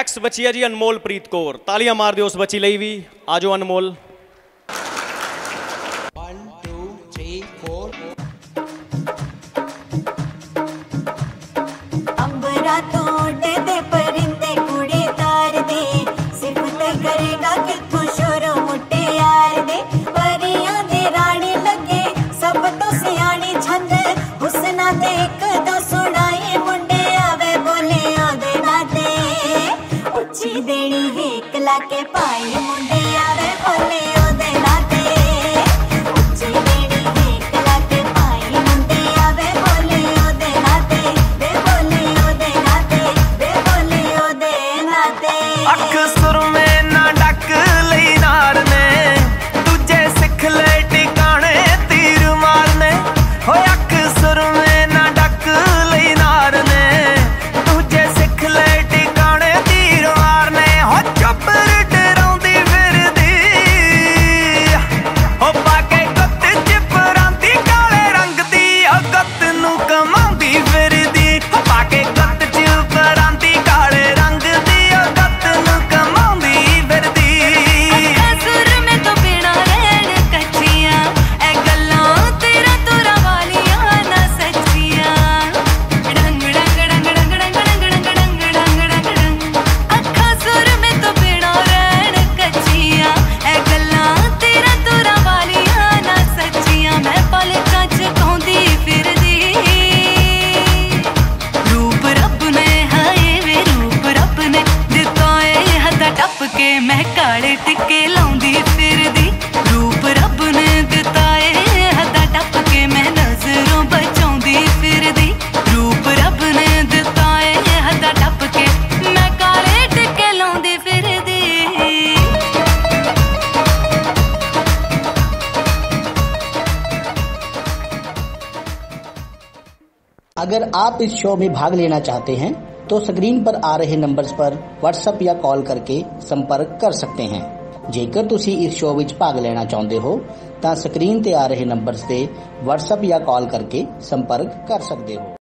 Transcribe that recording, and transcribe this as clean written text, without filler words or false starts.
Next ਬੱਚੀ ਹੈ ਜੀ ਅਨਮੋਲਪ੍ਰੀਤ ਕੌਰ। ਤਾਲੀਆਂ ਮਾਰ ਦਿਓ ਉਸ ਬੱਚੀ ਲਈ ਵੀ। ਆ ਜਾਓ ਅਨਮੋਲ। 1 2 3 4 अंबरा तो उड़दे परिंदे कुड़ी तार दे सिफत करेगा किथों शोरो मुट्टे यार दे परियां दे रानी लगे सब तो सियाणी छंद हुस्ना दे एक दो सुनाए मुंडे आवे बोले ओदे नाते उच्ची देनी हेक लाके पाई मुंडे आवे बोले ओदे नाते उच्ची देनी हेक लाके पाई मुंडे आवे बोले ओदे नाते वे बोले ओदे नाते वे बोले ओदे नाते अख सुर में ना डक लई नार ने दूजे सिख ले टिकाने तीर मारने हो अख सुर में ना डक लई नार ने दूजे सिख ले टिकाने तीर मारने हो चुपर डराउंदी फिरदी हो पाके गुत्त चिपरांदी काले रंग दी हो गुत्त नूं कमांदी फिरदी हो पाके गुत्त चिपरांदी काले रंग दी हो गुत्त नूं कमांदी फिरदी सुर में तो बिना रहन कच्चियां ए गल्लां तेरा तोरा वालियां ना सच्चियां डंग डंग डंग डंग डंग डंग डंग डंग डंग डंग अखा सुर में तो बिना रहन कच्चियां ए गल्लां तेरा तोरा वालियां ना सच्चियां मैं पलकां च कहंदी फिरदी रूप रब ने हाय वे रूप रब ने दिता ए हदा टप के मैं काले टिक्के लाउंदी फिरदी रूप रब ने दिता ए हदा टप के मैं नजरों बचाउंदी फिरदी रूप रब ने दिता ए हदा टप के मैं काले टिक्के लाउंदी फिरदी। अगर आप इस शो में भाग लेना चाहते हैं तो स्क्रीन पर आ रहे नंबर्स पर व्हाट्सएप या कॉल करके संपर्क कर सकते हैं। ਜੇਕਰ ਤੁਸੀਂ ਇਸ ਸ਼ੋਅ ਵਿੱਚ ਭਾਗ ਲੈਣਾ ਚਾਹੁੰਦੇ ਹੋ ਤਾਂ ਸਕਰੀਨ ਤੇ ਆ ਰਹੇ ਨੰਬਰਸ ਤੇ WhatsApp ਜਾਂ ਕਾਲ ਕਰਕੇ ਸੰਪਰਕ ਕਰ ਸਕਦੇ ਹੋ।